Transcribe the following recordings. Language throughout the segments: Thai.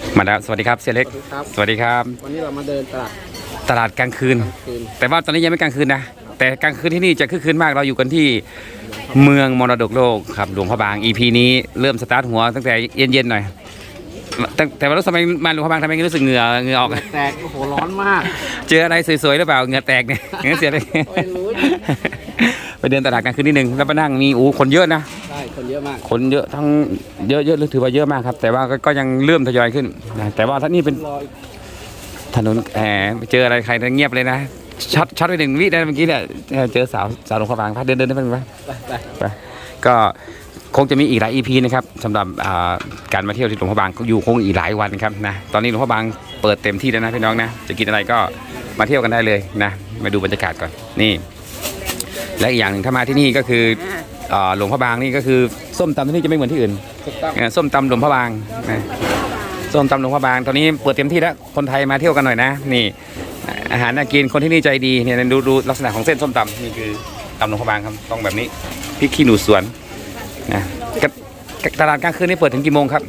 มาแล้วสวัสดีครับเสียเล็กสวัสดีครับวันนี้เรามาเดินตลาดกลางคืนแต่ว่าตอนนี้ยังไม่กลางคืนนะแต่กลางคืนที่นี่จะคึกคืนมากเราอยู่กันที่เมืองมรดกโลกครับหลวงพระบาง EP นี้เริ่มสตาร์ทหัวตั้งแต่เย็นๆหน่อยแต่ว่ารู้สึกมาหลวงพระบางทำไมรู้สึกเหงื่อออกแตกโอ้โหร้อนมากเจออะไรสวยๆหรือเปล่าเหงื่อแตกเนี่ยงั้นเสียเลยไปเดินตลาดกลางคืนนิดนึงแล้วไปนั่งมีคนเยอะนะใช่คนเยอะมากคนเยอะทั้งเยอะถือว่าเยอะมากครับแต่ว่าก็ยังเริ่มทยอยขึ้นนะแต่ว่าท่านี่เป็นถนนเจออะไรใครเงียบเลยนะช็อตไป1 วิได้เมื่อกี้เนี่ยเจอสาวหลวงพระบางเดินได้ไหมไปก็คงจะมีอีกหลาย EP นะครับสำหรับการมาเที่ยวที่หลวงพระบางอยู่คงอีกหลายวันครับนะตอนนี้หลวงพระบางเปิดเต็มที่แล้วนะพี่น้องนะจะกินอะไรก็มาเที่ยวกันได้เลยนะมาดูบรรยากาศก่อนนี่และอีกอย่างหนึ่งถ้ามาที่นี่ก็คือหลวงพระบางนี่ก็คือส้มตำที่นี่จะไม่เหมือนที่อื่นส้มตำหลวงพระบางนะส้มตำหลวงพระบางตอนนี้เปิดเต็มที่แล้วคนไทยมาเที่ยวกันหน่อยนะนี่อาหารน่ากินคนที่นี่ใจดีเนี่ยดูลักษณะของเส้นส้มตำนี่คือตำหลวงพระบางครับต้องแบบนี้พริกขี้หนูสวนนะตลาดกลางคืนนี่เปิดถึงกี่โมงครับ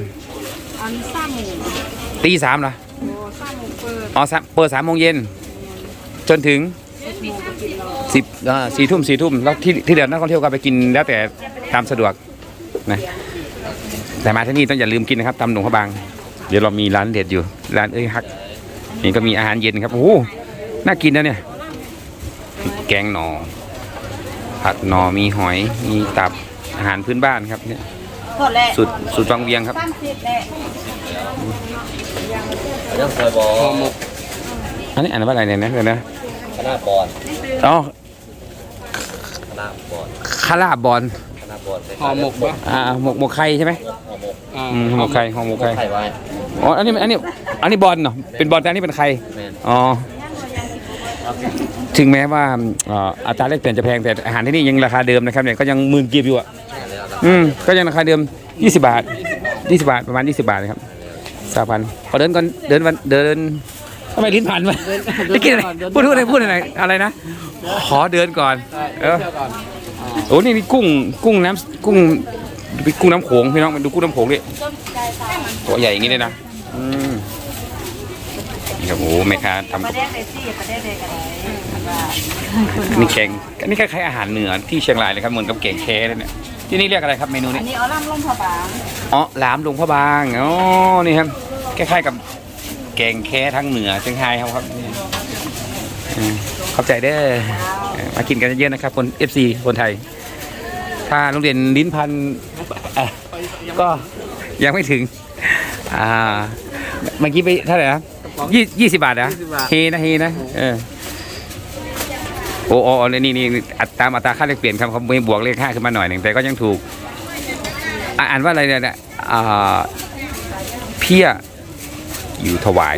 ตี 3เหรออ๋อเปิด3 โมงเย็นจนถึง4 ทุ่มแล้วที่เดินนักท่องเที่ยวก็ไปกินแล้วแต่ตามสะดวกนะแต่มาที่นี่ต้องอย่าลืมกินนะครับตำหลวงพระบางเดี๋ยวเรามีร้านเด็ดอยู่ร้านฮักนี่ก็มีอาหารเย็นครับโอ้น่ากินนะเนี่ยแกงหน่อผัดหน่อมีหอยมีตับอาหารพื้นบ้านครับเนี่ยสุดวังเวียงครับเรื่องเคยบอกอันนี้อ่านว่าอะไรเนี่ยนะเดี๋ยวนะคณะบอลอ๋อคณะบอลห่อหมกปะหมกไข่ใช่ไหมห่อหมกไข่ไว้อ๋ออันนี้บอลเนาะเป็นบอลแต่อันนี้เป็นไข่อ๋อถึงแม้ว่าอัตราแลกเปลี่ยนจะแพงแต่อาหารที่นี่ยังราคาเดิมนะครับเนี่ยก็ยัง10,000 กีบอยู่อ่ะก็ยังราคาเดิม20 บาทประมาณ20 บาทนะครับ3,000พอเดินก่อนเดินทำไมลิ้นพันมาไม่กินอะไรพูดอะไรนะขอเดินก่อนโอ้นี่มีกุ้งน้ำโขงพี่น้องมาดูกุ้งน้ำโขงดิตัวใหญ่อย่างนี้เลยนะนี่ครับโอ้แม่ค้าทำนี่แกงนี่คล้ายๆอาหารเหนือที่เชียงรายเลยครับเหมือนกับแกงแค่เลยเนี่ยที่นี่เรียกอะไรครับเมนูนี้อันนี้อ๋อลำหลวงพระบางอ๋อหลามหลวงพระบางอ๋อนี่ครับคล้ายๆกับแกงแค่ทั้งเหนือเชียงรายครับขอบใจเด้อมากินกันเยอะๆนะครับคน FC คนไทยถ้าโรงเรียนลิ้นพันก็ยังไม่ถึงเมื่อกี้ไปเท่าไหร่นะ20 บาทนะเฮนะโอ้นี่ตามอัตราค่าแลกเปลี่ยนครับเขาไม่บวกเลข5ขึ้นมาหน่อยหนึ่งแต่ก็ยังถูกอ่านว่าอะไรเนี่ยเพี้ยอยู่ถวาย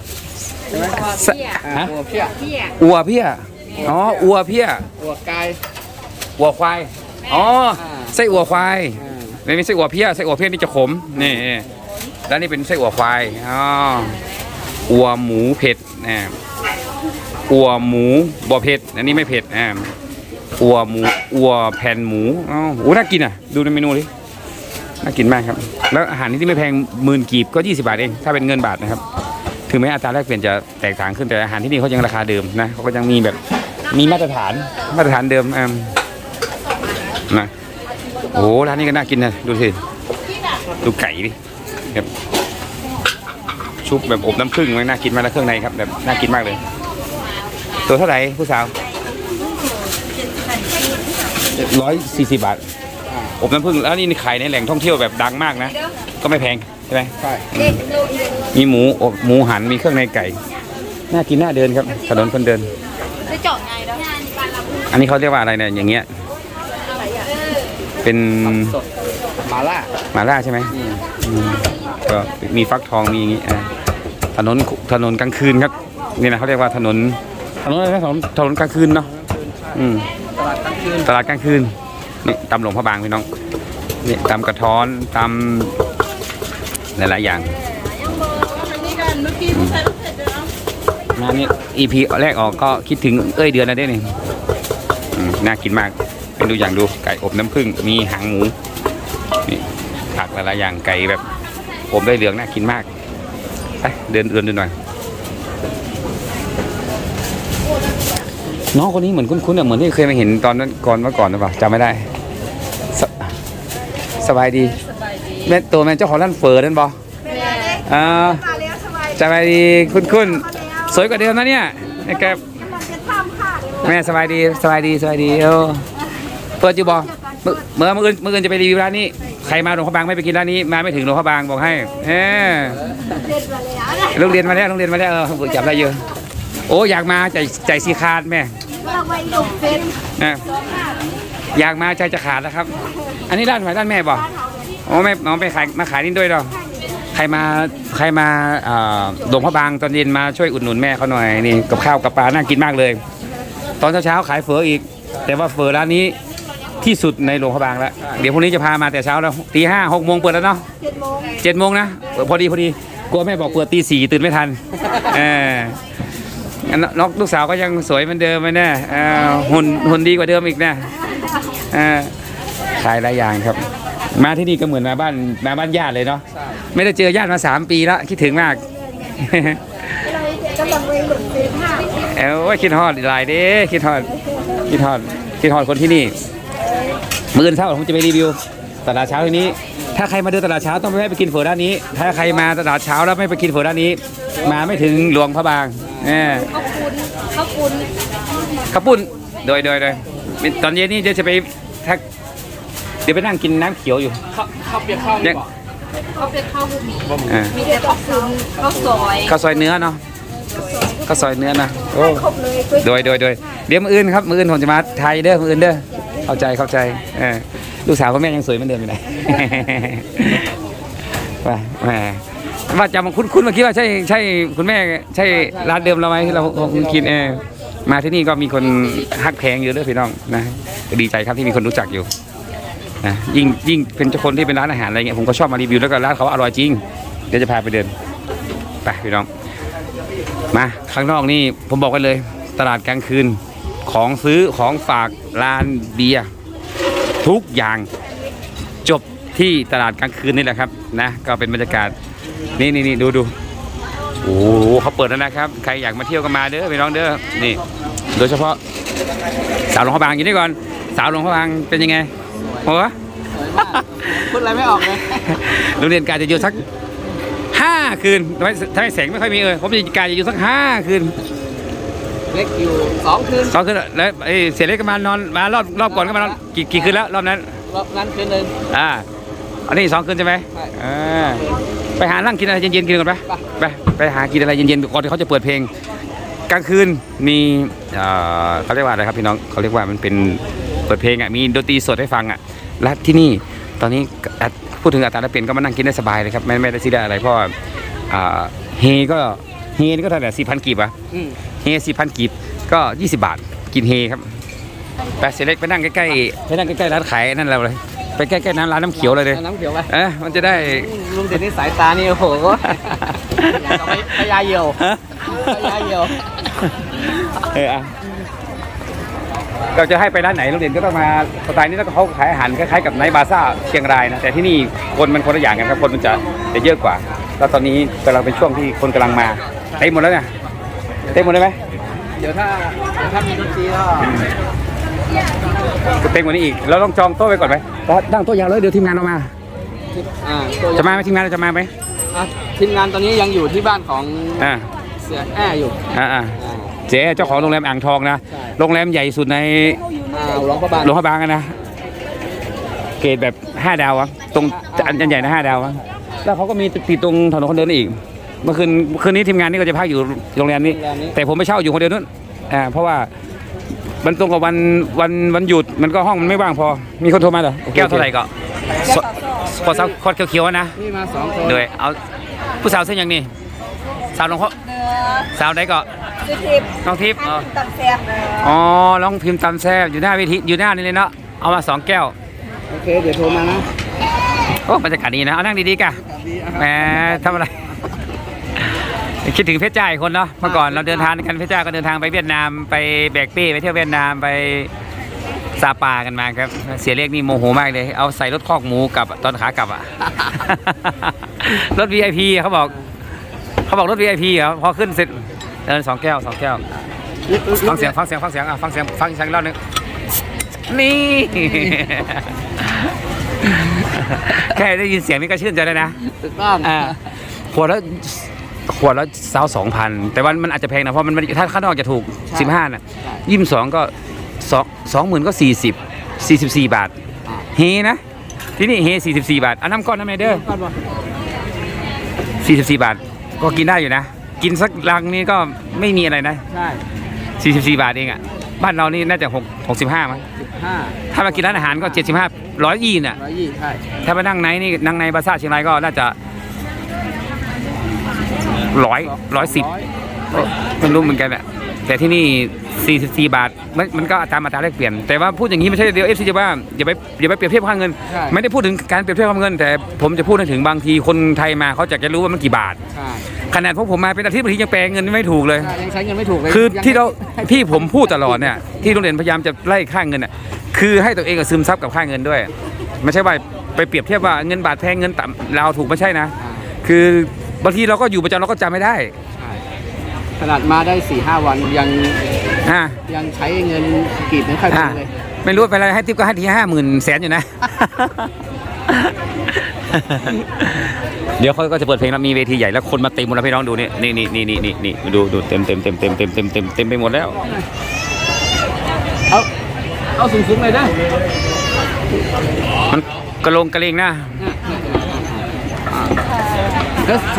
อัวเพี้ยอ๋ออัวเพี้ยอัวไก่อัวควายอ๋อไส้อัวควายไม่ใช่อัวเพี้ยไส้อัวเพี้ยนี่จะขมนี่แล้วนี่เป็นไส้อัวควายอ๋ออัวหมูเผ็ดอัวหมูบ่เผ็ดอันนี้ไม่เผ็ดอัวหมูอัวแผ่นหมูอ๋อน่ากินอ่ะดูในเมนูดิน่ากินมากครับแล้วอาหารที่ไม่แพง10,000 กีบก็20 บาทเองถ้าเป็นเงินบาทนะครับถึงแม้อัตราแลกเปลี่ยนจะแตกต่างขึ้นแต่อาหารที่นี่เขายังราคาเดิมนะเขาก็ยังมีแบบมีมาตรฐานเดิมนะโอ้ร้านนี้ก็น่ากินนะดูสิดูไก่ดิแบบชุบแบบอบน้ำผึ้งน่ากินมากแล้วเครื่องในครับแบบน่ากินมากเลยตัวเท่าไหร่ผู้สาว140 บาทอบน้ำผึ้งแล้วนี่ขายในแหล่งท่องเที่ยวแบบดังมากนะก็ไม่แพงใช่ไหมใช่มีหมูหันมีเครื่องในไก่น่ากินน่าเดินครับถนนคนเดินอันนี้เขาเรียกว่าอะไรเนี่ยอย่างเงี้ยเป็นมาล่าใช่ไหมก็มีฟักทองมีอย่างงี้ถนนกลางคืนครับนี่นะเขาเรียกว่าถนนอะไรนะถนนกลางคืนเนาะตลาดกลางคืนนี่ตำหลวงพระบางพี่น้องนี่ตำกระท้อนตำหลายๆอย่างงานนี้ EP แรกออกก็คิดถึงเดือนแล้วได้นี่น่ากินมากไปดูอย่างดูไก่อบน้ำผึ้งมีหางหมูนี่ผักหลายๆอย่างไก่แบบอบได้เหลืองน่ากินมากไปเดินดูหน่อยน้องคนนี้เหมือนคุ้นๆเหมือนที่เคยมาเห็นตอนนั้นก่อนเมื่อก่อนหรือเปล่าจำไม่ได้สบายดีแม่ตัวแม่เจ้าของร้านเฟอร์นั่นบอสบายดีคุ้นๆสวยกว่าเดิมนะเนี่ยแกแม่สบายดีเปิดอยู่บอเมื่ออื่นจะไปรีวิวร้านนี้ใครมาหลวงพระบางไม่ไปกินร้านนี้มาไม่ถึงหลวงพระบางบอกให้ลูกเรียนมาแล้วจับได้เยอะโอ้อยากมาใจสีขาดแม่อยากมาใจจะขาดแล้วครับอันนี้ร้านไหนร้านแม่บอกโอ้แม่น้องไปขายมาขายนี่ด้วยหรอใครมาหลวงพระบางตอนเย็นมาช่วยอุดหนุนแม่เขาหน่อยนี่กับข้าวกับปลาน่ากินมากเลยตอนเช้าขายเฝออีกแต่ว่าเฝอร้านนี้ที่สุดในหลวงพระบางแล้วเดี๋ยวพรุ่งนี้จะพามาแต่เช้าแล้วตี 5 6 โมงเปิดแล้วเนาะ7 โมงนะพอดีกลัวแม่บอกเปิดตี 4ตื่นไม่ทันน้องลูกสาวก็ยังสวยเหมือนเดิมเลยนะหุ่นดีกว่าเดิมอีกนะขายหลายอย่างครับมาที่นี่ก็เหมือนมาบ้านญาติเลยเนาะไม่ได้เจอญาติมา3 ปีแล้วคิดถึงมากคิดฮอดหลายเด้คิดฮอดคนที่นี่มื้อเช้าผมจะไปรีวิวตลาดเช้าที่นี้ถ้าใครมาเดินตลาดเช้าต้องไปกินเฝอด้านนี้ถ้าใครมาตลาดเช้าแล้วไม่ไปกินเฝอด้านนี้มาไม่ถึงหลวงพระบางข้าวปุ้นโดยตอนเย็นนี้จะไปเดี๋ยวไปนั่งกินน้ำเขียวอยู่ข้าวเปียกข้าวนี่บอกเขาเป็นข้าวบุหมี่มีแต่ข้าวปุ้นข้าวซอยเนื้อเนาะข้าวซอยเนื้อนะโดยเดี๋ยวมื้ออื่นครับมื้ออื่นผมจะมาไทยเด้อมื้ออื่นเด้อเข้าใจลูกสาวกับแม่ยังสวยเหมือนเดิมอยู่ไหนว่าจำคุ้นมาคิดว่าใช่คุณแม่ใช่ร้านเดิมเราไหมที่เรากินมาที่นี่ก็มีคนฮักแพงเยอะเลยพี่น้องนะดีใจครับที่มีคนรู้จักอยู่นะยิ่งเป็นเจ้าคนที่เป็นร้านอาหารอะไรเงี้ยผมก็ชอบมารีวิวแล้วก็ร้านเขาอร่อยจริงเดี๋ยวจะพาไปเดินไปพี่น้องมาข้างนอกนี่ผมบอกกันเลยตลาดกลางคืนของซื้อของฝากร้านเบียร์ทุกอย่างจบที่ตลาดกลางคืนนี่แหละครับนะก็เป็นบรรยากาศนี่ดูโอ้โหเขาเปิดแล้วนะครับใครอยากมาเที่ยวก็มาเด้อพี่น้องเด้อนี่โดยเฉพาะสาวหลวงพระบางอยู่นี่ก่อนสาวหลวงพระบางเป็นยังไงโอ้พูดอะไรไม่ออกเลยโรงเรียนการจะอยู่สัก5 คืนทำไมแสงไม่ค่อยมีผมจะการจะอยู่สัก5 คืนเล็กอยู่2 คืนแล้วเสียเล็กก็มานอนมารอบก่อนก็มานอนกี่คืนแล้วรอบนั้นคืนนึงอันนี้2 คืนใช่ไหมไปหานั่งกินอะไรเย็นๆกินก่อนไปหากินอะไรเย็นๆก่อนที่เขาจะเปิดเพลงกลางคืนมีเขาเรียกว่าอะไรครับพี่น้องเขาเรียกว่ามันเป็นเปิดเพลงมีดนตรีสดให้ฟังและที่นี่ตอนนี้พูดถึงอัตราเปลี่ยนก็มานั่งกินได้สบายเลยครับไม่ได้ซีได้อะไรเพราะเฮนี่ก็เท่าไหร่4,000 กีบเฮ4,000 กีบก็20 บาทกินเฮครับไปเสร็จเล็กไปนั่งใกล้ร้านขายนั่นเราเลยไปใกล้ๆร้านน้ำเขียวเลยน้ำเขียวไปมันจะได้ลุงเด่นนี่สายตานี่โอ้โหพยาเหี่ยวเราจะให้ไปร้านไหนลุงเด่นก็ต้องมาสไตล์นี้แล้วก็เขาขายอาหารคล้ายๆกับไนท์บาซ่าเชียงรายนะแต่ที่นี่คนมันคนละอย่างกันครับคนมันจะเยอะกว่าแล้วตอนนี้กำลังเป็นช่วงที่คนกำลังมาเต็มหมดแล้วเนี่ยเต็มหมดเลยไหมเดี๋ยวถ้ามีดนตรีก็เต็มกว่านี้อีกเราต้องจองโต๊ะไปก่อนไหมตั้งโต๊ะยาวเลยเดี๋ยวทีมงานเรามาจะมาไหมทีมงานจะมาไหมทีมงานตอนนี้ยังอยู่ที่บ้านของเสียแอ้อยู่เจ๊เจ้าของโรงแรมอ่างทองนะโรงแรมใหญ่สุดในหลวงพระบางนะเกรดแบบ5 ดาวตรงอันใหญ่นะ5 ดาวแล้วเขาก็มีติดตรงถนนคนเดินอีกเมื่อคืนนี้ทีมงานนี่ก็จะพักอยู่โรงแรมนี้แต่ผมไม่เช่าอยู่คนเดียวนู้นเพราะว่ามันตรงกับวันหยุดมันก็ห้องมันไม่ว่างพอมีคนโทรมาเหรอแก้วเท่าไหร่ก็พอสาวคอดเขียวๆนะนี่มา2 คนด้วยเอาผู้สาวเส้นอย่างนี้สาวหลวงพ่อสาวไหนก็น้องทิพย์น้องพิมพ์ตำแซ่บอยู่หน้าเวทีอยู่หน้านี่เลยเนาะเอามา2 แก้วโอเคเดี๋ยวโทรมานะโอ้บรรยากาศดีนะเอานั่งดีๆกันแหมทำอะไรคิดถึงเพชรจ้าอีกคนเนาะเมื่อก่อนเราเดินทางกันเพชรจ้าก็เดินทางไปเวียดนามไปแบกเป้ไปเที่ยวเวียดนามไปซาปากันมาครับเสียเรียกนี่โมโหมากเลยเอาใส่รถคอกหมูกับตอนขากลับรถ VIP เขาบอกเขาบอกรถ VIP เหรอพอขึ้นเสร็จ2 แก้วฟังเสียงฟังเสียงฟังเสียงฟังเสียงอีกรอบนึงนี่ แค่ได้ยินเสียงนี่ก็ชื่นใจแล้วนะถูกต้องขวดละ2,000แต่ว่ามันอาจจะแพงนะเพราะมันถ้าข้างนอกจะถูก15น่ะ22ก็20,000ก็44 บาทเฮนะที่นี่เฮ44 บาทน้ำก้อนน้ำไมเดอร์44 บาทก็กินได้อยู่นะกินสักลังนี้ก็ไม่มีอะไรนะใช่ 44 บาทเองอ่ะบ้านเรานี่น่าจะ65มั้งถ้ามากินร้านอาหารก็75 120น่ะ 120ใช่ถ้ามานั่งในบาซ่าเชียงรายก็น่าจะ110ไม่รู้เหมือนกันอ่ะแต่ที่นี่44 บาทมันก็ตามอัตราแลกเปลี่ยนแต่ว่าพูดอย่างนี้ไม่ใช่เดียวFCจะว่าอย่าไปเปรียบเทียบค่าเงินไม่ได้พูดถึงการเปรียบเทียบค่าเงินแต่ผมจะพูดถึงบางทีคนไทยมาเขาจะรู้ว่ามันกี่บาทขนาดพวกผมมาเป็นอาทิตย์บางทียังแปลเงินไม่ถูกเลยยังใช้เงินไม่ถูกเลยคือที่ผมพูดตลอดเนี่ยที่โรงเรียนพยายามจะไล่ค่าเงินอ่ะคือให้ตัวเองซึมซับกับค่าเงินด้วยไม่ใช่ว่าไปเปรียบเทียบว่าเงินบาทแพงเงินต่ำเราถูกไม่ใช่นะคือบางทีเราก็อยู่ประจำเราก็จำไม่ได้ขนาดมาได้ 4-5 วันยังใช้เงินกีบไม่ค่อยเป็นเลยไม่รู้ไปอะไรให้ทิปก็ให้ที50,000 แสนอยู่นะ เดี๋ยวเขาก็จะเปิดเพลงแล้วมีเวทีใหญ่แล้วคนมาเต็มหมดแล้วพี่น้องดูนี่ดูเต็มไปหมดแล้วเอาสูงเลยนะมันกระโลงกระเลงนะแล้วใส่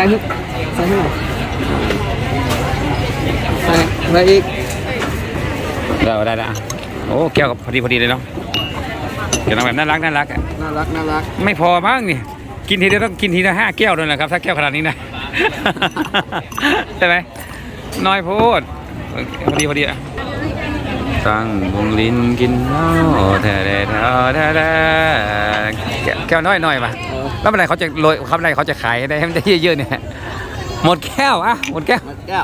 อะไรอีกได้ละโอ้แก้วกับพอดีเลยเนาะเดี๋ยวแบบน่ารักไม่พอมั้งนี่กินทีเดียวต้องกินทีละ5 แก้วเลยนะครับถ้าแก้วขนาดนี้นะใช่ไหมน้อยโพดพอดีอ่ะตั้งวงลิ้นกินเหล้าแท้แก้วน้อยป่ะแล้วเมื่อไหร่เขาจะโรยเขาเมื่อไหร่เขาจะขายได้ให้มันได้เยอะๆเนี่ยหมดแก้วหมดแก้ว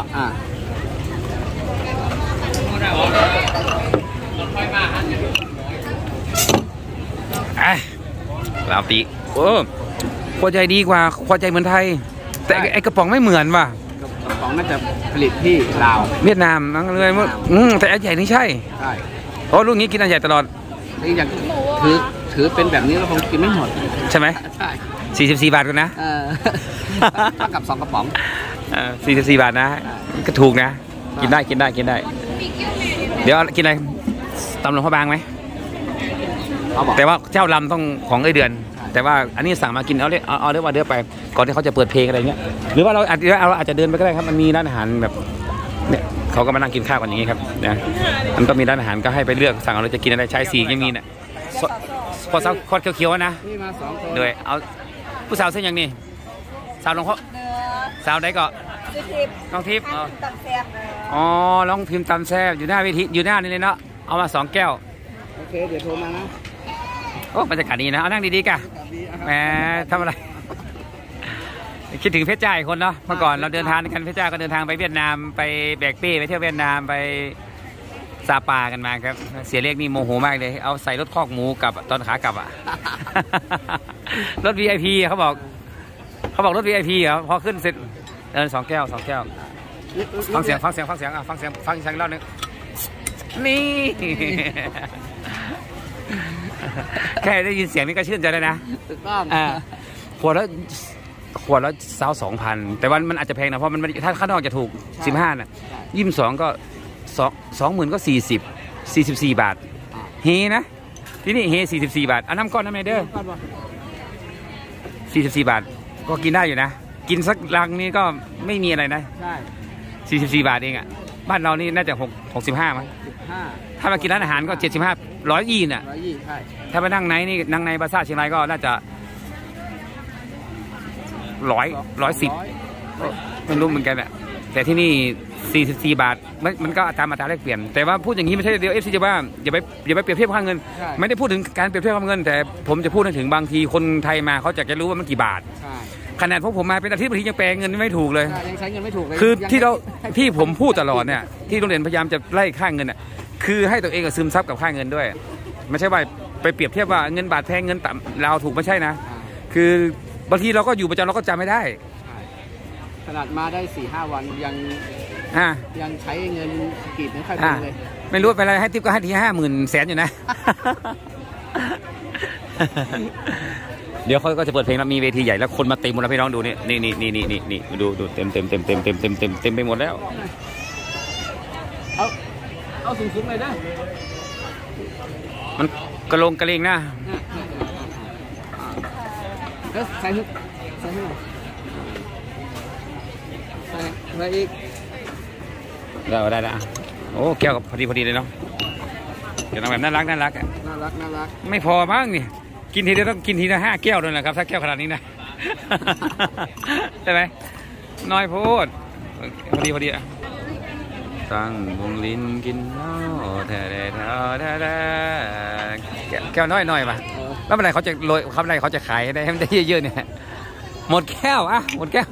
ลาวตีพอใจดีกว่าพอใจเหมือนไทยแต่ไอกระป๋องไม่เหมือนว่ะกระป๋องน่าจะผลิตที่ลาวเวียดนามนั่งเลยแต่อันใหญ่นี่ใช่โอ้ลูกนี้กินอันใหญ่ตลอดนี่อย่างถือเป็นแบบนี้เราคงกินไม่หมดใช่ไหมใช่ 44 บาทกันนะเท่ากับ2 กระป๋อง 44 บาทนะก็ถูกนะกินได้เดี๋ยวกินอะไรตำหลวงพ่อบางไหมแต่ว่าเจ้าลำต้องของเดือนแต่ว่าอันนี้สั่งมากินเอาเรียกว่าเดือไปก่อนที่เขาจะเปิดเพลงอะไรเงี้ยหรือว่าเราอาจจะเดินไปก็ได้ครับมันมีร้านอาหารแบบเนี่ยเขาก็มานั่งกินข้าวกันอย่างนี้ครับนะมันก็มีร้านอาหารก็ให้ไปเลือกสั่งเอาเราจะกินอะไรชายสียังมีเนี่ยพอสาวคอดเขียวๆนะด้วยเอาผู้สาวเส้นอย่างนี้สาวหลวงพ่อสาวไหนก็น้องทิพย์อ๋อน้องพิมพ์ตำแซ่บอยู่หน้าเวทีอยู่หน้านี่เลยเนาะเอามา2 แก้วโอเคเดี๋ยวโทรมานะโอ้บรรยากาศดีนะเอานั่งดีๆกันแหมทำอะไรคิดถึงเพชรจ้าอีกคนเนาะเมื่อก่อนเราเดินทางกันเพชรจ้าก็เดินทางไปเวียดนามไปแบกเป้ไปเที่ยวเวียดนามไปซาปากันมาครับเสียเรียกนี่โมโหมากเลยเอาใส่รถคอกหมูกับตอนขากลับรถ VIP เขาบอกรถ VIP เหรอพอขึ้นเสร็จ2 แก้วฟังเสียงฟังเสียงอีกรอบนึงนี่ แค่ได้ยินเสียงนี่ก็ชื่นใจแล้วนะถูกต้องขวดละ2,000แต่ว่ามันอาจจะแพงนะเพราะมันถ้าข้างนอกจะถูก15น่ะ22ก็20,000ก็44 บาทเฮนะที่นี่เฮ44 บาทน้ำก้อนน้ำไมเดอร์44 บาทก็กินได้อยู่นะกินสักลังนี้ก็ไม่มีอะไรนะใช่ 44 บาทเองอ่ะบ้านเรานี่น่าจะ65มั้งถ้ามากินร้านอาหารก็75 120น่ะใช่ถ้ามานั่งในบาซ่าเชียงรายก็น่าจะ110ไม่รู้เหมือนกันอ่ะแต่ที่นี่44 บาทมันก็ตามอัตราแลกเปลี่ยนแต่ว่าพูดอย่างนี้ไม่ใช่เดียวFCจะว่าอย่าไปเปรียบเทียบค่าเงินไม่ได้พูดถึงการเปรียบเทียบค่าเงินแต่ผมจะพูดถึงบางทีคนไทยมาเขาจะรู้ว่ามันกี่บาทขนาดพวกผมมาเป็นอาทิตย์บางทียังแปลเงินไม่ถูกเลยยังใช้เงินไม่ถูกเลยคือที่ผมพูดตลอดเนี่ยที่โรงเรียนพยายามจะไล่ค่าเงินอ่ะคือให้ตัวเองซึมซับกับค่าเงินด้วยไม่ใช่ว่าไปเปรียบเทียบว่าเงินบาทแพงเงินต่ำเราถูกไม่ใช่นะคือบางทีเราก็อยู่ประจำเราก็จำไม่ได้ขนาดมาได้4-5 วันยังใช้เงินกีบไม่ค่อยเป็นเลยไม่รู้เป็นอะไรให้ทิปก็ให้ที50,000 อยู่นะ เดี๋ยวเขาก็จะเปิดเพลงแล้วมีเวทีใหญ่แล้วคนมาเต็มหมดแล้วพี่น้องดูนี่ดูเต็มไปหมดแล้วเอาสูงๆเลยนะมันกระโลงกระเลงนะแล้วใส่ให้ใส่อีกได้โอ้แก้วกับพอดีเลยเนาะเดี๋ยวทำแบบน่ารักไม่พอมั้งนี่กินทีเดียวต้องกินทีละ5 แก้วด้วยนะครับถ้าแก้วขนาดนี้นะ ใช่ไหมน้อยโพดพอดีอะตั้งวงลิ้นกินเหล้าแท้แก้วน้อยป่ะแล้วเมื่อไหร่เขาจะโรยเขาเมื่อไหร่เขาจะขายได้ให้มันได้เยอะๆเนี่ยหมดแก้วหมดแก้ว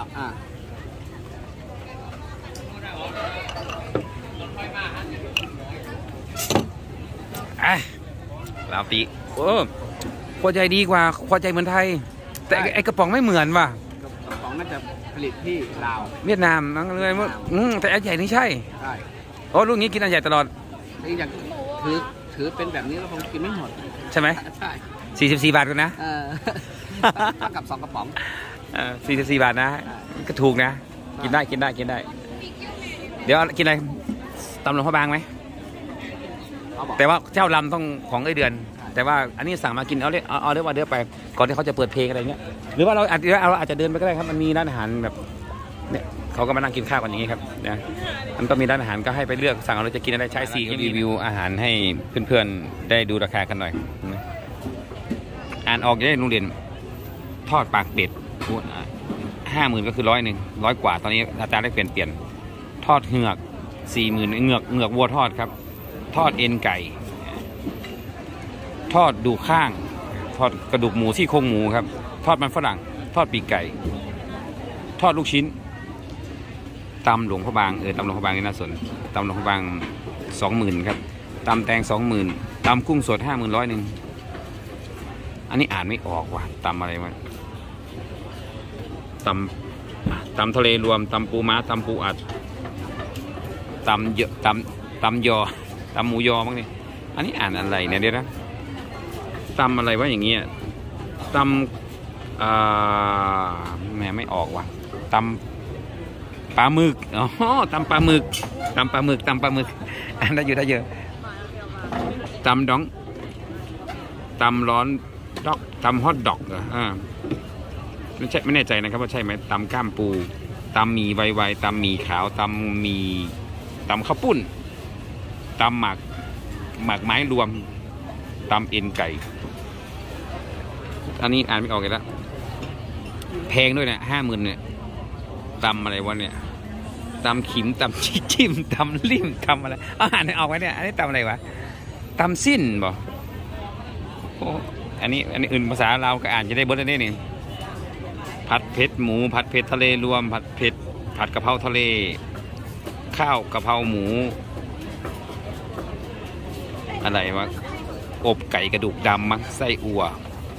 ลาวปีโอ้ขวดใหญ่ดีกว่าขวดใหญ่เหมือนไทยแต่ไอกระป๋องไม่เหมือนว่ะกระป๋องน่าจะผลิตที่ลาวเวียดนามนั่นเลยแต่อันใหญ่นี่ใช่โอ้ลูกนี้กินอันใหญ่ตลอดอย่างถือเป็นแบบนี้แล้วคงกินไม่หมดใช่ไหมใช่ 44 บาทกันนะเท่ากับ2 กระป๋อง 44 บาทนะก็ถูกนะกินได้เดี๋ยวกินอะไรตำหลวงพระบางไหมแต่ว่าเจ้าลำต้องของเดือนแต่ว่าอันนี้สั่งมากินเอาเรียกว่าเดี๋ยวไปก่อนที่เขาจะเปิดเพลงอะไรเงี้ยหรือว่าเราอาจจะเดินไปก็ได้ครับมันมีร้านอาหารแบบเนี่ยเขาก็มานั่งกินข้าวกันอย่างนี้ครับนะมันก็มีร้านอาหารก็ให้ไปเลือกสั่งเราจะกินอะไรใช้สีรีวิวอาหารให้เพื่อนๆได้ดูราคากันหน่อยอ่านออกจะได้ลุงเด่นทอดปากเป็ด50,000ก็คือ100 กว่าตอนนี้อาจารย์ได้เปลี่ยนทอดเหือก40,000เงือกวัวทอดครับทอดเอ็นไก่ทอดดูข้างทอดกระดูกหมูซี่โครงหมูครับทอดมันฝรั่งทอดปีกไก่ทอดลูกชิ้นตำหลวงพระบางตำหลวงพระบางนี่น่าสนตำหลวงพระบาง20,000ครับตำแตง20,000ตำกุ้งสด50,000 100อันนี้อ่านไม่ออกว่ะตำอะไรมาตำทะเลรวมตำปูม้าตำปูอัดตำเยอะตำยอตำหมูยอมั้งนี่อันนี้อ่านอะไรเนี่ยเดี๋ยวนะตำอะไรวะอย่างเงี้ยตำแม่ไม่ออกว่ะตำปลาหมึกตำปลาหมึกอันได้อยู่ได้เยอะตำดองตำร้อนด็อกตำฮอทดอกไม่แน่ใจนะครับว่าใช่ไหมตำก้ามปูตำหมี่ไวๆตำหมี่ขาวตำข้าวปุ้นตำหมักไม้รวมตำเอ็นไก่อันนี้อ่านไม่ออกเลยละแพงด้วยเนี่ย50,000เนี่ยตำอะไรวะเนี่ยตำขิมตำจิ้มตำลิ่มตำอะไรอ่านไม่ออกไว้เนี่ยอันนี้ตำอะไรวะตำสิ้นบ่อันนี้อื่นภาษาเราก็อ่านจะได้เบิร์ดได้นี่ผัดเผ็ดหมูผัดเผ็ดทะเลรวมผัดกะเพราทะเลข้าวกะเพราหมูอะไรวะอบไก่กระดูกดำมั้งไส้อั่ว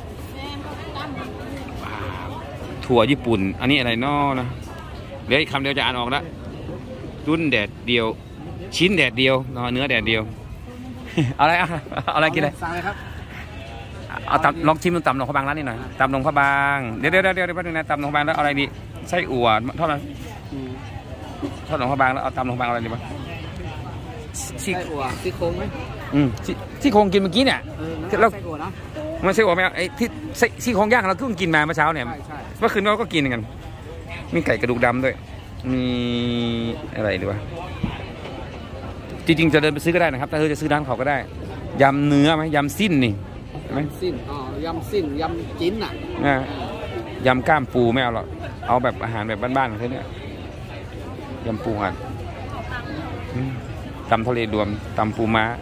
ถั่วญี่ปุ่นอันนี้อะไรน้อนะเดี๋ยวอีกคำเดียวจะอ่านออกแล้วรุ่นแดดเดียวชิ้นแดดเดียวเนื้อแดดเดียวอะไรอะไรกินอะไรสั่งเลยครับเอาลองชิมตำหนองพระบางร้านนี้หน่อยตำหนองพระบางเดี๋ยวแป๊บนึงนะตำหนองพระบางแล้วอะไรดีไส้อั่วเท่านั้นทอดหนองพระบางแล้วเอาตำหนองพระบางอะไรดีบ้างไส้อั่วซี่โครงไหมซี่โครงกินเมื่อกี้เนี่ยแล้วไส้อั่วนะมันไส้อั่วไม่เอาไอ้ที่ซี่โครงย่างเราเพิ่งกินมาเมื่อเช้าเนี่ยเมื่อคืนเราก็กินกันมีไก่กระดูกดำด้วยมีอะไรดีวะจริงๆจะเดินไปซื้อก็ได้นะครับถ้าเธอจะซื้อร้านเขาก็ได้ยำเนื้อไหมยำสิ้นนี่ไหมสิ้นยำสิ้นยำจิ้นยำก้ามปูไม่เอาหรอกเอาแบบอาหารแบบบ้านๆของเธอเนี่ยยำปูหัดตำทะเลรวมตำปูม้า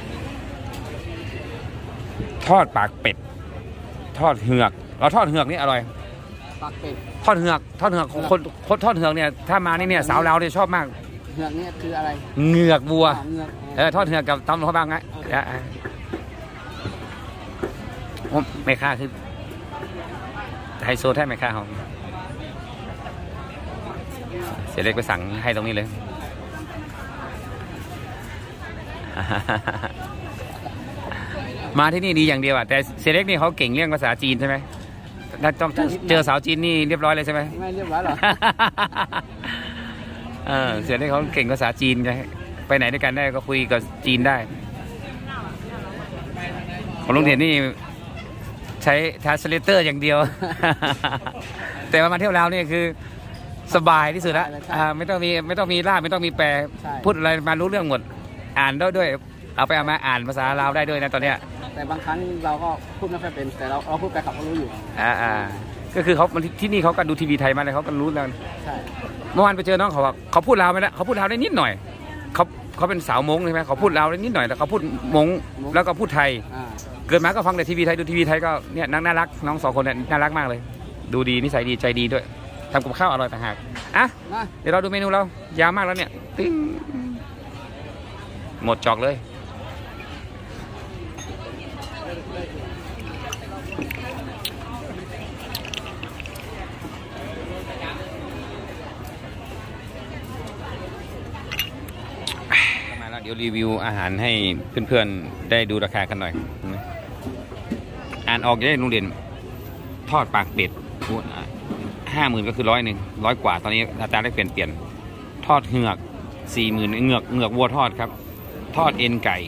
ทอดปากเป็ดทอดเหือกทอดเหือกนี่อร่อยปากเป็ดทอดเหือกคนทอดเหือกเนี่ยถ้ามานี่เนี่ยสาวเราเนี่ยชอบมากเหือกนี่คืออะไรเงือกวัวทอดเหือกกับตำหลวงพระบางไงไม่ค่าคือไฮโซแท้ไม่ค่าเขาเสียเล็กไปสั่งให้ตรงนี้เลย มาที่นี่ดีอย่างเดียวอ่ะแต่เสียเล็กนี่เขาเก่งเรื่องภาษาจีนใช่ไหมถ้าต้องเจอสาวจีนนี่เรียบร้อยเลยใช่ไหมไม่เรียบร้อยหรอเสียเล็กเขาเก่งภาษาจีนไงไปไหนด้วยกันได้ก็คุยกับจีนได้ของลุงเด่นนี่ใช้ทรานสเลเตอร์อย่างเดียว แต่ว่ามาเที่ยวลาวนี่คือสบายที่สุดละไม่ต้องมีล่ามไม่ต้องมีแปลพูดอะไรมารู้เรื่องหมดอ่านได้ด้วยเอาไปเอามาอ่านภาษาลาวได้ด้วยนะตอนเนี้ยแต่บางครั้งเราก็พูดไม่ค่อยเป็นแต่เราพูดไปเขาก็รู้อยู่ก็คือเขาที่นี่เขาก็ดูทีวีไทยมาเลยเขาก็รู้แล้วใช่เมื่อวานไปเจอน้องเขาบอกเขาพูดลาวไม่ได้เขาพูดลาวได้นิดหน่อยเขาเป็นสาวมงใช่ไหมเขาพูดลาวได้นิดหน่อยแต่เขาพูดมงแล้วก็พูดไทยเกิดมาก็ฟังแต่ทีวีไทยดูทีวีไทยก็เนี่ยน่ารักน้อง2 คนเนี่ยน่ารักมากเลยดูดีนิสัยดีใจดีด้วยทำกับข้าวอร่อยต่างหากเดี๋ยวเราดูเมนูเรายาวมากแล้วเนี่ยติ้งหมดจอกเลยมาแล้วเดี๋ยวรีวิวอาหารให้เพื่อนๆได้ดูราคากันหน่อยอ่านออกได้ลุงเด่นทอดปากเป็ด50,000ก็คือ100กว่าตอนนี้อัตราได้เปลี่ยนทอดเหือก40,000เงือกวัวทอดครับทอดเอ็นไก่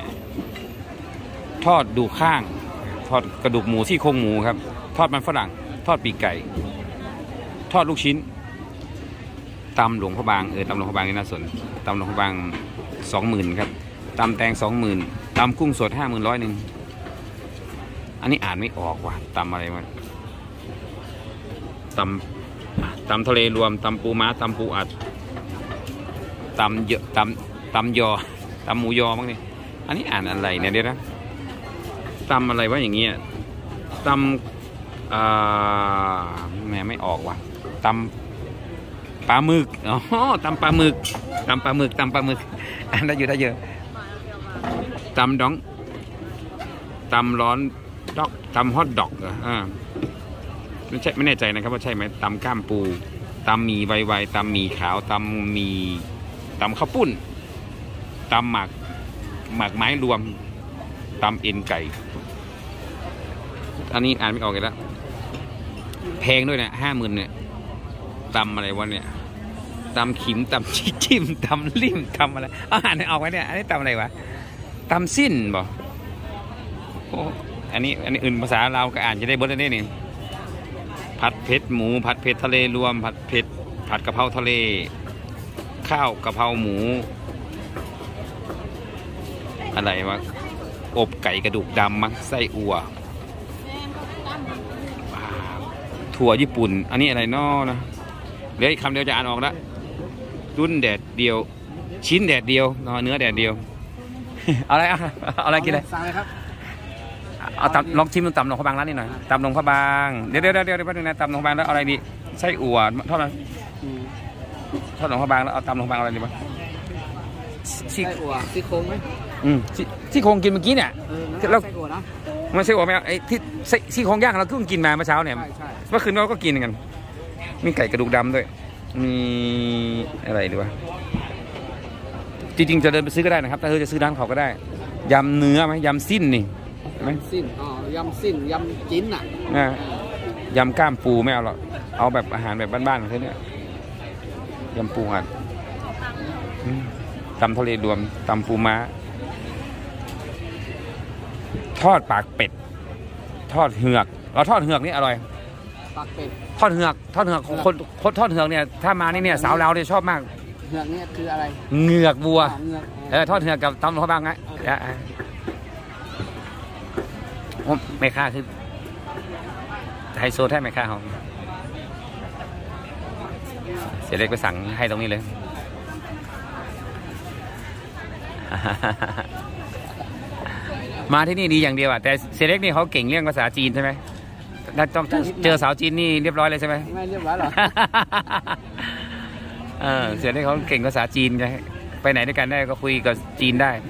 ทอดดูข้างทอดกระดูกหมูซี่โครงหมูครับทอดมันฝรั่งทอดปีกไก่ทอดลูกชิ้นตำหลวงพระบางตำหลวงพระบางนี่น่าสนตำหลวงพระบาง 20,000ครับตำแตง 20,000ตำกุ้งสด 50,000 100อันนี้อ่านไม่ออกว่ะตำอะไรมาตำทะเลรวมตำปูม้าตำปูอัดตำเยอะตำยอตำหมูยอมั้งนี่อันนี้อ่านอะไรเนี่ยเดี๋ยวนะตำอะไรวะอย่างเงี้ยตำแม่ไม่ออกว่ะตำปลาหมึกอ๋อตำปลาหมึกอันได้อยู่ได้เยอะตำดองตำร้อนด็อกตำฮอทดอกไม่แน่ใจนะครับว่าใช่ไหมตำก้ามปูตำหมี่ไวๆตำหมี่ขาวตำข้าวปุ้นตำหมักไม้รวมตำเอ็นไก่อันนี้อ่านไม่ออกเลยแล้วแพงด้วยเนี่ย50,000เนี่ยตำอะไรวะเนี่ยตำขิมตำจิ้มตำลิ่มตำอะไรอ่านไม่ออกไว้เนี่ยอันนี้ตำอะไรวะตำสิ้นบ่โอ้อันนี้อื่นภาษาเราก็อ่านจะได้เบิร์ดได้นี่ผัดเผ็ดหมูผัดเผ็ดทะเลรวมผัดเผ็ดผัดกะเพราทะเลข้าวกะเพราหมูอะไรวะอบไก่กระดูกดำมั้งไส้อั่วถั่วญี่ปุ่นอันนี้อะไรน้อนะเดี๋ยวอีกคำเดียวจะอ่านออกแล้วรุ่นแดดเดียวชิ้นแดดเดียวเนื้อแดดเดียว อะไรอะไรกินอะไรเอาลองชิมตำหลวงพระบางร้านนี้หน่อยตำหลวงพระบางเดี๋ยวแป๊บนึงนะตำหลวงพระบางแล้วอะไรดีไส้อั่วทอดหลวงพระบางแล้วเอาตำหลวงพระบางอะไรดีบ้างไส้อั่วซี่โครงไหมซี่โครงกินเมื่อกี้เนี่ยแล้วไส้อั่วนะไม่ใช่อั่วไหมไอ้ที่ซี่โครงย่างเราเพิ่งกินมาเมื่อเช้าเนี่ยเมื่อคืนเราก็กินกันมีไก่กระดูกดำด้วยมีอะไรดีวะจริงๆจะเดินไปซื้อก็ได้นะครับถ้าเธอจะซื้อร้านเขาก็ได้ยำเนื้อไหมยำสิ้นนี่สิ้นยำสิ้นยำจิ้นยำก้ามปูไม่เอาหรอกเอาแบบอาหารแบบบ้านๆของเธอเนี่ยยำปูอัดตำทะเลรวมตำปูม้าทอดปากเป็ดทอดเหือกเราทอดเหือกนี่อร่อยปากเป็ดทอดเหือกคนทอดเหือกเนี่ยถ้ามานี่เนี่ยสาวเราเนี่ยชอบมากเหือกเนี่ยคืออะไรเหือกวัวทอดเหือกกับตำหลวงพระบางไงไม่ค่าคือไฮโซแท้ไม่ค่าเขาเสียเล็กไปสั่งให้ตรงนี้เลย มาที่นี่ดีอย่างเดียวอ่ะแต่เสียเล็กนี่เขาเก่งเรื่องภาษาจีนใช่ไหมถ้าต้องเจอสาวจีนนี่เรียบร้อยเลยใช่ไหมไม่เรียบร้อยหรอเสียเล็กเขาเก่งภาษาจีนไงไปไหนด้วยกันได้ก็คุยกับจีนได้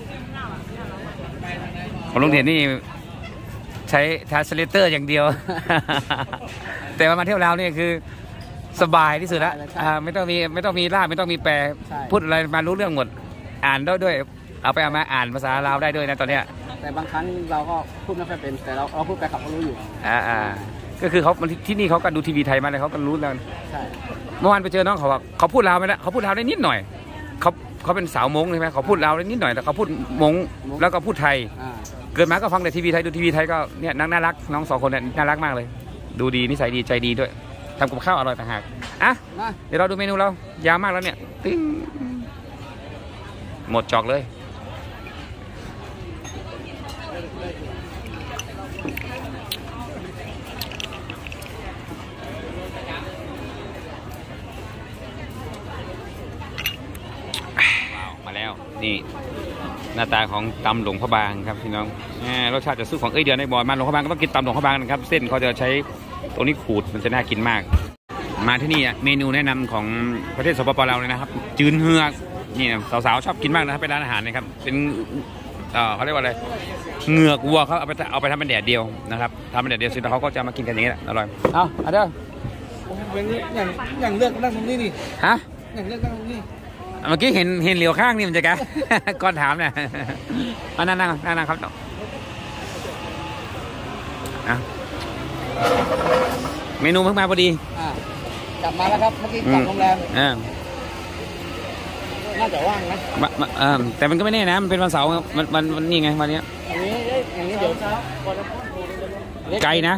ของลุงเด่นนี่ใช้ทรานสเลเตอร์อย่างเดียว แต่ว่ามาเที่ยวลาวนี่คือสบายที่สุดละไม่ต้องมีล่ามไม่ต้องมีแปลพูดอะไรมารู้เรื่องหมดอ่านได้ด้วยเอาไปเอามาอ่านภาษาลาวได้ด้วยนะตอนเนี้ยแต่บางครั้งเราก็พูดไม่ค่อยเป็นแต่เราพูดไปเขาก็รู้อยู่ก็คือเขาที่นี่เขาก็ดูทีวีไทยมาเลยเขาก็รู้แล้วใช่เมื่อวานไปเจอน้องเขาว่าเขาพูดลาวไม่ได้เขาพูดลาวได้นิดหน่อยเขาเป็นสาวมงใช่ไหมเขาพูดลาวได้นิดหน่อยแต่เขาพูดมงแล้วก็พูดไทยเกิดมาก็ฟังแต่ทีวีไทยดูทีวีไทยก็เนี่ยน่ารักน้อง2 คนเนี่ยน่ารักมากเลยดูดีนิสัยดีใจดีด้วยทำกับข้าวอร่อยต่างหากเดี๋ยวเราดูเมนูเรายาวมากแล้วเนี่ยติ้งหมดจอกเลยมาแล้วนี่หน้าตาของตำหลวงพระบางครับพี่น้องรสชาติจะสู้ของเดือนในบ่อมาหลวงพระบางก็ต้องกินตำหลวงพระบางนะครับเส้นเขาจะใช้ตรงนี้ขูดมันจะน่ากินมากมาที่นี่เมนูแนะนำของประเทศสปป.ลาวเลยนะครับจืนเฮือกนี่สาวๆชอบกินมากนะครับเป็นร้านอาหารนะครับเป็นเขาเรียกว่าอะไรเหงือกวัวเขาเอาไปทำเป็นแดดเดียวนะครับทำเป็นแดดเดียวเสร็จแล้วเขาก็จะมากินกันอย่างนี้แหละอร่อยเอาเด้ออย่างเลือกนั่งตรงนี้นี่ฮะอย่างเลือกนั่งตรงนี้เมื่อกี้เห็นเหลียวข้างนี่มันจะแกก่อนถามเนี่ยนั่งครับเมนูเพิ่งมาพอดีกลับมาแล้วครับเมื่อกี้กลับโรงแรมน่าจะว่างนะแต่มันก็ไม่แน่นะมันเป็นวันเสาร์มันนี่ไงวันนี้อย่างนี้เดี๋ยวเช้าไกลนะ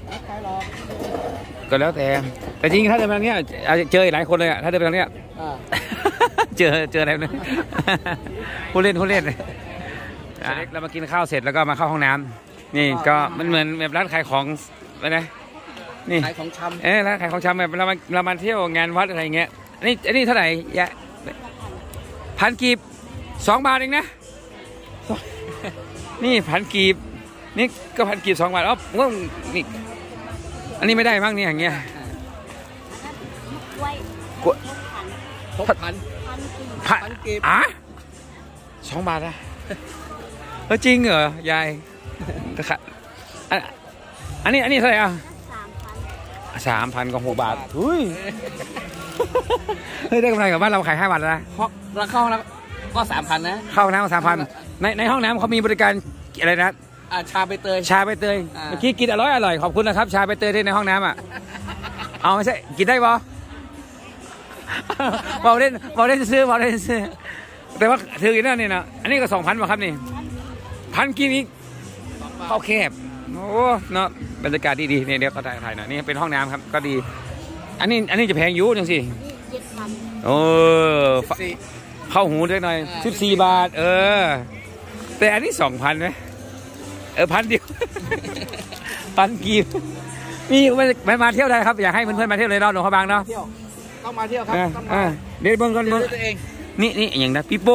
ก็แล้วแต่จริงถ้าเดินไปทางนี้เจอหลายคนเลยถ้าเดินไปทางนี้เจออะไรเนี่ยผู้เล่นเรามากินข้าวเสร็จแล้วก็มาเข้าห้องน้ำนี่ก็มันเหมือนแบบร้านขายของอะไรนะนี่ขายของชำร้านขายของชำแบบเรามาเที่ยวงานวัดอะไรเงี้ยอันนี้เท่าไหร่ยะ1,000 กีบ2 บาทเองนะนี่1,000 กีบนี่ก็1,000 กีบ2 บาทว่านี่อันนี้ไม่ได้มั้งนี่อย่างเงี้ย1,000 กีบ2 บาทนะจริงเหรอยายอันนี้เท่าไหร่3,000 กับ6 บาทเฮ้ยได้กำไรกับบ้านเราขาย5 บาทนะแล้วเข้าแล้วก็3,000นะเข้าน้ำ3,000ในห้องน้ำเขามีบริการอะไรนะชาใบเตยเมื่อกี้กินอร่อยขอบคุณนะครับชาใบเตยที่ในห้องน้ำเอาไม่ใช่กินได้ปะบอกเล่นซื้อแต่ว่าถือกินนั่นนี่นะอันนี้ก็2,000 ป่ะครับนี่1,000 กีบอีกเข้าแคบโอ้เนาะบรรยากาศดีเนี่ยเดี๋ยวก็ถ่ายหน่อยนี่เป็นห้องน้ำครับก็ดีอันนี้จะแพงอยู่จังสิโอ้เข้าหูด้วยหน่อยชุด4 บาทแต่อันนี้2,000ไหม1,000 เดียว1,000 กีบนี่ไม่มาเที่ยวได้ครับอยากให้เพื่อนๆมาเที่ยวเลยเนาะหลวงพระบางเนาะต้องมาเที่ยวครับเดี๋ยวเบิ่งกันนี่อย่างนะปีโป้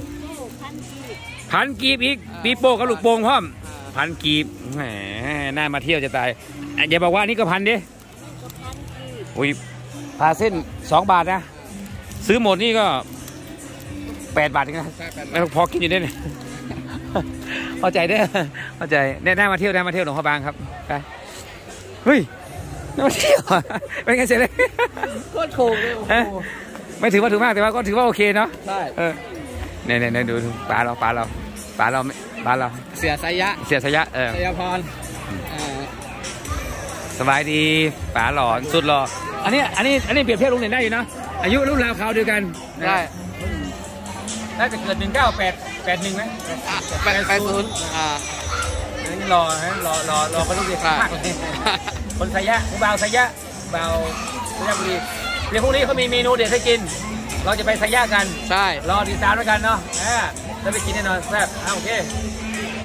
1,000 กีบอีกปีโป้กับลูกโป่งพร้อม1,000 กีบแหมน่ามาเที่ยวจะตายอย่าบอกว่านี่ก็1,000ดิอุ้ยพาเส้น2 บาทนะซื้อหมดนี่ก็8 บาทเองนะพอกินอยู่ได้เนี่ยเข้าใจได้เข้าใจได้มาเที่ยวหลวงพระบางครับไปเฮ้ยน่ามาเที่ยวเป็นไงเสร็จเลยก็ถูกเลยไม่ถือว่าถูกมากแต่ว่าก็ถือว่าโอเคเนาะใช่เนี่ยดูปลาเราเสียสายะเสียพรสบายดีป๋าหล่อสุดหล่ออันนี้เปรียบเทียบลุงเด่นได้อยู่นะอายุรุ่นราวคราวเดียวกันได้น่าจะเกิด1981ไหม 80 นี่รอเขาลูกเด็กมากเลยคนสายะบ่าวสายะบ่าวสายะบุรีเดี๋ยวพรุ่งนี้เขามีเมนูเด็ดให้กินเราจะไปสายะกันใช่รอติดตามด้วยกันเนาะจะไปกินแน่นอนแซ่บโอเค